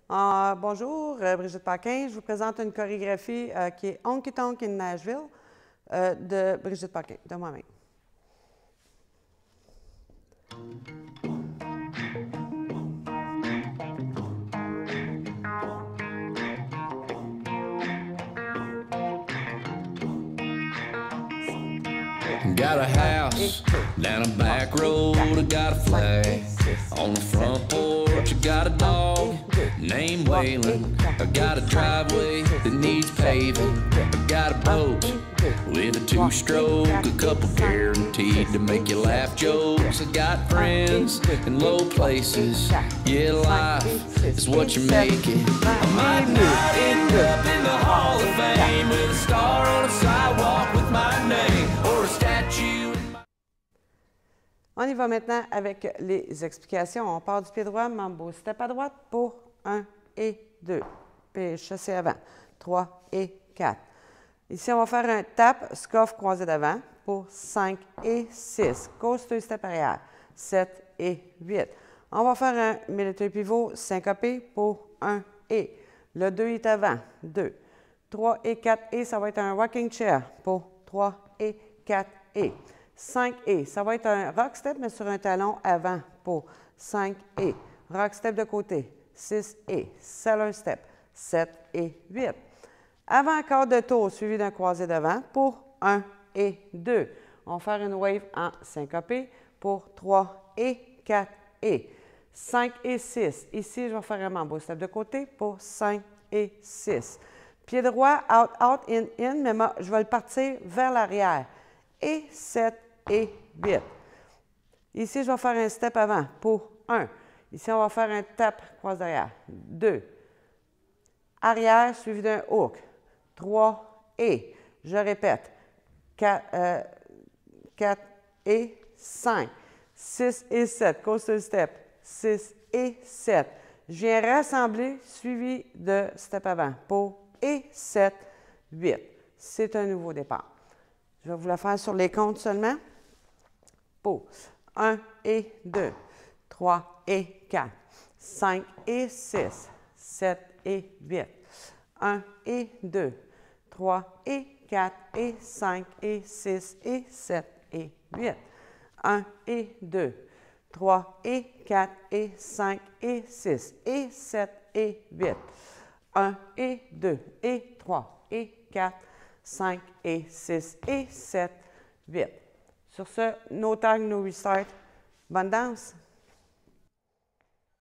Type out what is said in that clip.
Bonjour, Brigitte Paquin. Je vous présente une chorégraphie qui est Honky Tonk in Nashville de Brigitte Paquin, de moi-même. Got a house down a back road, I got a flag on the front porch, I got a dog named Waylon, I got a driveway that needs paving, I got a boat with a two-stroke, a couple guaranteed to make you laugh jokes, I got friends in low places, yeah, life is what you make it. I might not end up in the Hall of Fame with a star on a sidewalk with my name, or a statue. On y va maintenant avec les explications. On part du pied droit, mambo step à droite pour 1 et 2. Puis chassé avant, 3 et 4. Ici, on va faire un tap, scuff croisé d'avant pour 5 et 6. Coaster step arrière, 7 et 8. On va faire un military pivot syncopé pour 1 et. Le 2 est avant, 2. 3 et 4 et, ça va être un rocking chair pour 3 et 4 et. 5 et, ça va être un rock step, mais sur un talon avant pour 5 et. Rock step de côté, 6 et. Sailor step, 7 et 8. Avant quart de tour, suivi d'un croisé devant pour 1 et 2. On va faire une wave en syncopé pour 3 et 4 et. 5 et 6. Ici, je vais faire un mambo step de côté pour 5 et 6. Pied droit, out, out, in, in, mais je vais le partir vers l'arrière. Et 7 et 8. Ici, je vais faire un step avant pour 1. Ici, on va faire un tap, croise derrière. 2. Arrière, suivi d'un hook. 3 et. Je répète. 4 et 5. 6 et 7. Coaster step. 6 et 7. Je viens rassembler, suivi de step avant. Pour et 7, 8. C'est un nouveau départ. Je vais vous la faire sur les comptes seulement. Pour 1 et 2, 3 et 4, 5 et 6, 7 et 8, 1 et 2, 3 et 4 et 5 et 6 et 7 et 8, 1 et 2, 3 et 4 et 5 et 6 et 7 et 8, 1 et 2 et 3 et 4, 5 et 6 et 7, 8. Sur ce, no tag, no restart. Bonne danse!